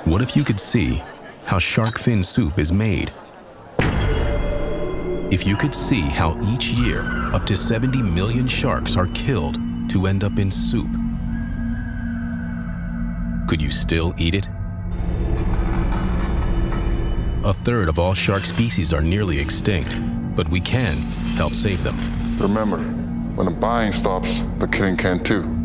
What if you could see how shark fin soup is made? If you could see how each year up to 70 million sharks are killed to end up in soup, could you still eat it? A third of all shark species are nearly extinct, but we can help save them. Remember, when the buying stops, the killing can too.